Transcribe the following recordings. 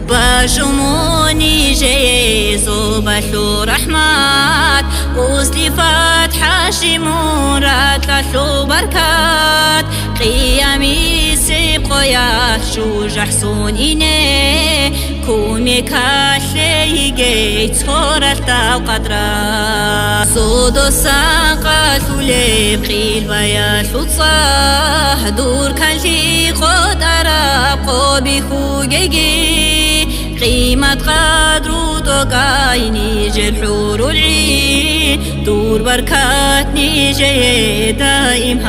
باشموني جيزو بشو رحمات وصلي فتحة شمورات لشو بركات قيامي سيبقو يشو جحسون إني كومي كاشي جيت صورة وقدرة صودو ساقا ثولي بقيل بياشو تصاه دور كان لي قد أراب قوبي خوجيجي قيمة قدرو توقعيني جرحور العين دور بركاتني جاي دائم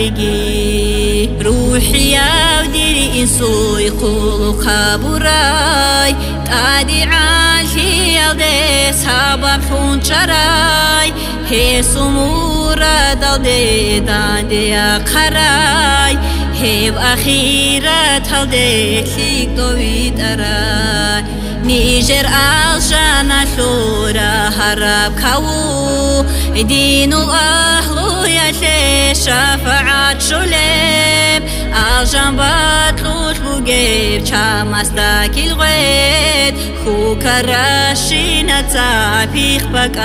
هابقي روحي يا وديري إنسو يقولوا خابوراي تادي عالي يالدي سابب حون شراي هي سمورة دالدي داندي أقراي هيب أخيرة تالدي ليك دويد أراي نيجر ألشان شورا هرب كاو دين الأهل يا شفاعة شلم ألشان بطلوش بوجيب شامستاك الغيد خو كراشينا تابيخ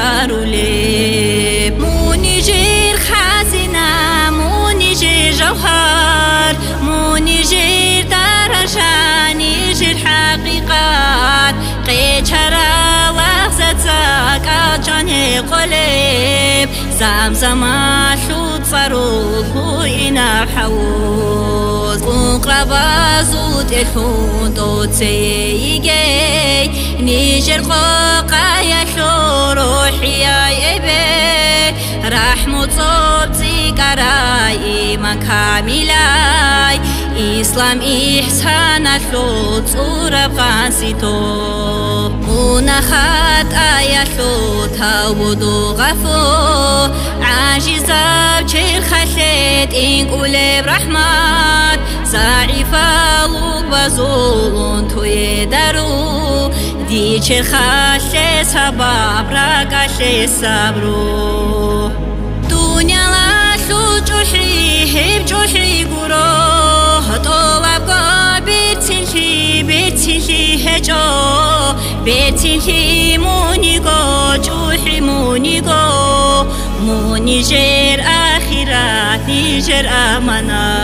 بكاروليب مو نيجر خازنة مو نيجر جوهر مو نيجر درجة نيجر حقيقات قيشرا وغزتك أجاني قلب زمزم شوت صاروخ إنا حوز قربا زود الحون توتسيجي نيجر قوقا يشو روحي يا إبي رحمة صوبتي كراي من كاملاي إسلام إحسان الشوت صورة بغانسيتو مناخات آية شوت هاودو غفو عاجزة بشير خشيت إنك قلب رحمات زعيفة لوك بزولون توي دارو دي شير خشي سباب راكاشي سابرو دنيا لا شو جوحي هيب جوحي قروه طلب بيتي هجو بيتي مونيغو جوحي مونيغو مونيجر آخرات نيجر أمانا